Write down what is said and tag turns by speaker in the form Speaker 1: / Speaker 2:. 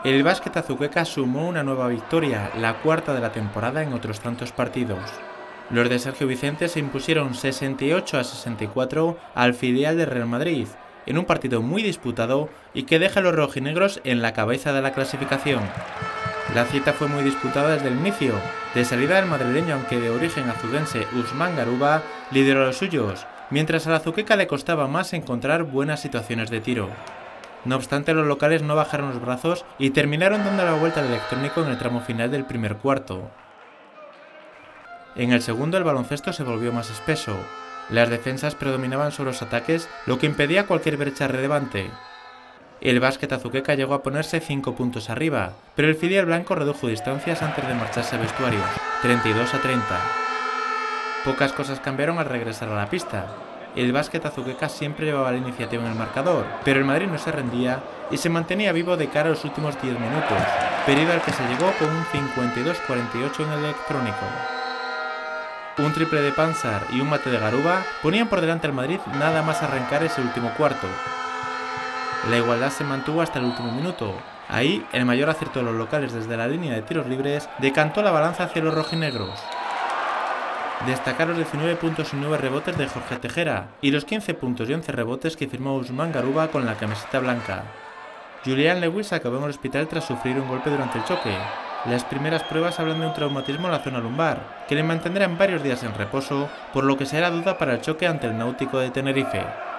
Speaker 1: El Básquet Azuqueca sumó una nueva victoria, la cuarta de la temporada en otros tantos partidos. Los de Sergio Vicente se impusieron 68-64 al filial de Real Madrid, en un partido muy disputado y que deja a los rojinegros en la cabeza de la clasificación. La cita fue muy disputada desde el inicio. De salida del madrileño, aunque de origen azudense, Usman Garuba lideró a los suyos, mientras a la Azuqueca le costaba más encontrar buenas situaciones de tiro. No obstante, los locales no bajaron los brazos y terminaron dando la vuelta al electrónico en el tramo final del primer cuarto. En el segundo, el baloncesto se volvió más espeso. Las defensas predominaban sobre los ataques, lo que impedía cualquier brecha relevante. El Básquet Azuqueca llegó a ponerse 5 puntos arriba, pero el filial blanco redujo distancias antes de marcharse a vestuarios, 32-30. Pocas cosas cambiaron al regresar a la pista. El Básquet Azuqueca siempre llevaba la iniciativa en el marcador, pero el Madrid no se rendía y se mantenía vivo de cara a los últimos 10 minutos, periodo al que se llegó con un 52-48 en el electrónico. Un triple de Pansar y un mate de Garuba ponían por delante al Madrid nada más arrancar ese último cuarto. La igualdad se mantuvo hasta el último minuto. Ahí, el mayor acierto de los locales desde la línea de tiros libres decantó la balanza hacia los rojinegros. Destacar los 19 puntos y 9 rebotes de Jorge Tejera y los 15 puntos y 11 rebotes que firmó Usman Garuba con la camiseta blanca. Julian Lewis acabó en el hospital tras sufrir un golpe durante el choque. Las primeras pruebas hablan de un traumatismo en la zona lumbar, que le mantendrán varios días en reposo, por lo que será duda para el choque ante el Náutico de Tenerife.